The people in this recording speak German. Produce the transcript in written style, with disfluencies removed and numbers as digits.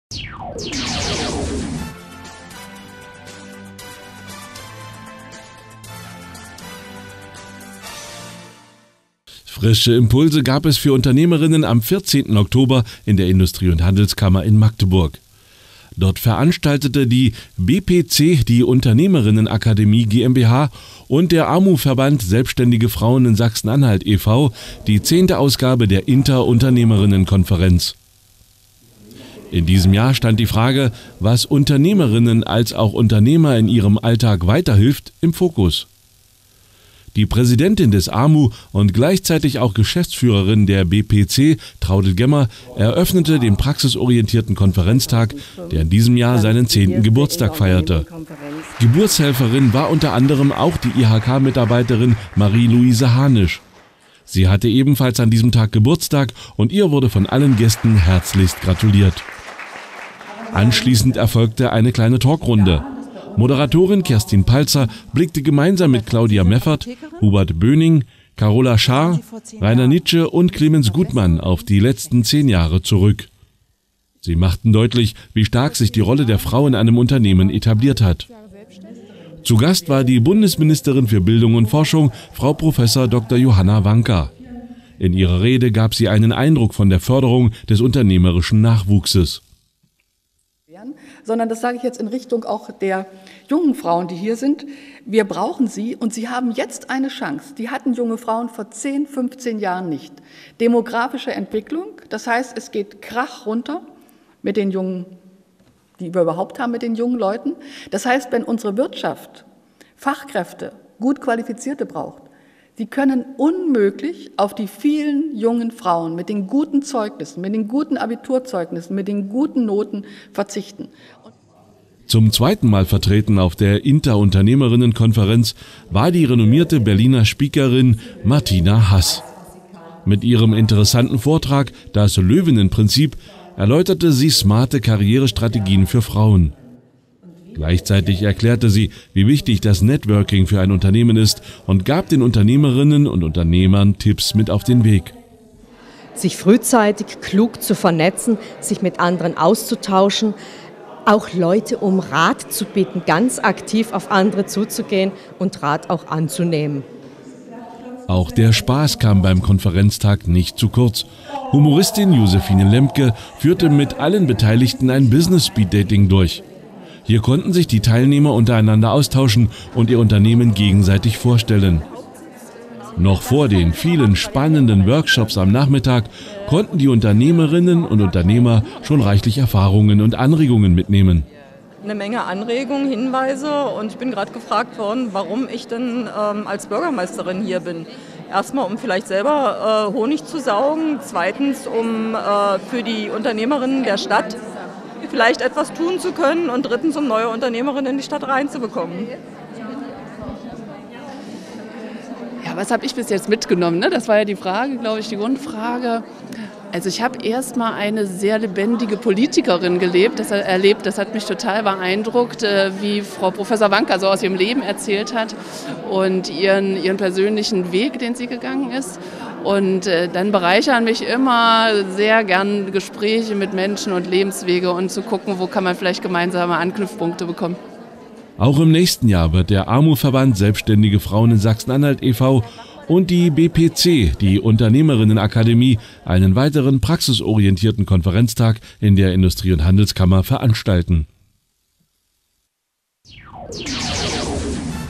Frische Impulse gab es für Unternehmerinnen am 14. Oktober in der Industrie- und Handelskammer in Magdeburg. Dort veranstaltete die BPC, die Unternehmerinnenakademie GmbH und der AMU-Verband Selbstständige Frauen in Sachsen-Anhalt e.V. die 10. Ausgabe der Inter-Unternehmerinnenkonferenz. In diesem Jahr stand die Frage, was Unternehmerinnen als auch Unternehmer in ihrem Alltag weiterhilft, im Fokus. Die Präsidentin des AMU und gleichzeitig auch Geschäftsführerin der BPC, Traudl Gemmer, eröffnete den praxisorientierten Konferenztag, der in diesem Jahr seinen 10. Geburtstag feierte. Geburtshelferin war unter anderem auch die IHK-Mitarbeiterin Marie-Louise Hanisch. Sie hatte ebenfalls an diesem Tag Geburtstag und ihr wurde von allen Gästen herzlichst gratuliert. Anschließend erfolgte eine kleine Talkrunde. Moderatorin Kerstin Palzer blickte gemeinsam mit Claudia Meffert, Hubert Böning, Carola Schaar, Rainer Nitsche und Clemens Gutmann auf die letzten 10 Jahre zurück. Sie machten deutlich, wie stark sich die Rolle der Frau in einem Unternehmen etabliert hat. Zu Gast war die Bundesministerin für Bildung und Forschung, Frau Prof. Dr. Johanna Wanka. In ihrer Rede gab sie einen Eindruck von der Förderung des unternehmerischen Nachwuchses. Sondern das sage ich jetzt in Richtung auch der jungen Frauen, die hier sind. Wir brauchen sie und sie haben jetzt eine Chance. Die hatten junge Frauen vor 10, 15 Jahren nicht. Demografische Entwicklung, das heißt, es geht Krach runter mit den jungen, die wir überhaupt haben, mit den jungen Leuten. Das heißt, wenn unsere Wirtschaft Fachkräfte, gut Qualifizierte braucht, die können unmöglich auf die vielen jungen Frauen mit den guten Zeugnissen, mit den guten Abiturzeugnissen, mit den guten Noten verzichten. Zum zweiten Mal vertreten auf der Inter-Unternehmerinnenkonferenz war die renommierte Berliner Speakerin Martina Hass. Mit ihrem interessanten Vortrag Das Löwinnenprinzip erläuterte sie smarte Karrierestrategien für Frauen. Gleichzeitig erklärte sie, wie wichtig das Networking für ein Unternehmen ist und gab den Unternehmerinnen und Unternehmern Tipps mit auf den Weg. Sich frühzeitig klug zu vernetzen, sich mit anderen auszutauschen, auch Leute um Rat zu bitten, ganz aktiv auf andere zuzugehen und Rat auch anzunehmen. Auch der Spaß kam beim Konferenztag nicht zu kurz. Humoristin Josephine Lemke führte mit allen Beteiligten ein Business-Speed-Dating durch. Hier konnten sich die Teilnehmer untereinander austauschen und ihr Unternehmen gegenseitig vorstellen. Noch vor den vielen spannenden Workshops am Nachmittag konnten die Unternehmerinnen und Unternehmer schon reichlich Erfahrungen und Anregungen mitnehmen. Eine Menge Anregungen, Hinweise und ich bin gerade gefragt worden, warum ich denn als Bürgermeisterin hier bin. Erstmal, um vielleicht selber Honig zu saugen, zweitens, um für die Unternehmerinnen der Stadt vielleicht etwas tun zu können und drittens, um neue Unternehmerinnen in die Stadt reinzubekommen. Ja, was habe ich bis jetzt mitgenommen? Ne? Das war ja die Frage, glaube ich, die Grundfrage. Also ich habe erstmal eine sehr lebendige Politikerin erlebt. Das hat mich total beeindruckt, wie Frau Professor Wanka so aus ihrem Leben erzählt hat und ihren persönlichen Weg, den sie gegangen ist. Und dann bereichern mich immer sehr gern Gespräche mit Menschen und Lebenswege und zu gucken, wo kann man vielleicht gemeinsame Anknüpfpunkte bekommen. Auch im nächsten Jahr wird der AMU-Verband Selbstständige Frauen in Sachsen-Anhalt e.V. und die BPC, die Unternehmerinnenakademie, einen weiteren praxisorientierten Konferenztag in der Industrie- und Handelskammer veranstalten.